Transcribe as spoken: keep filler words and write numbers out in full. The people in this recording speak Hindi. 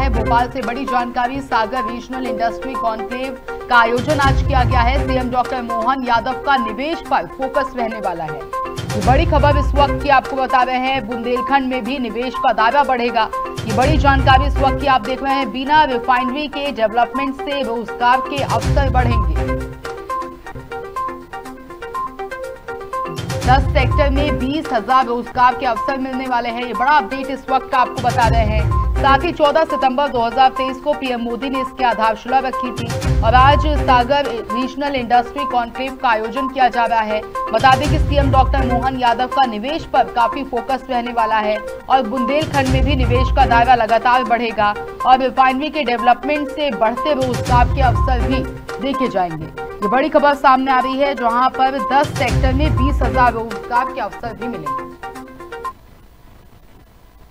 है भोपाल से बड़ी जानकारी। सागर रीजनल इंडस्ट्री कॉन्क्लेव का आयोजन आज किया गया है। सीएम डॉक्टर मोहन यादव का निवेश पर फोकस रहने वाला है। ये बड़ी खबर इस वक्त की आपको बता रहे हैं। बुंदेलखंड में भी निवेश का दायरा बढ़ेगा। ये बड़ी जानकारी इस वक्त की आप देख रहे हैं। बिना रिफाइनरी के डेवलपमेंट से रोजगार के अवसर बढ़ेंगे। दस सेक्टर में बीस हजार रोजगार के अवसर मिलने वाले हैं। ये बड़ा अपडेट इस वक्त का आपको बता रहे हैं। साथ ही चौदह सितंबर दो हज़ार तेईस को पीएम मोदी ने इसकी आधारशिला रखी थी और आज सागर रीजनल इंडस्ट्री कॉन्क्लेव का आयोजन किया जा रहा है। बता दें कि सीएम डॉक्टर मोहन यादव का निवेश पर काफी फोकस रहने वाला है और बुंदेलखंड में भी निवेश का दायरा लगातार बढ़ेगा और रिफाइनरी के डेवलपमेंट से बढ़ते रोजगार के अवसर भी देखे जाएंगे। ये बड़ी खबर सामने आ रही है, जहां पर दस सेक्टर में बीस हजार रोजगार के अवसर भी मिलेंगे।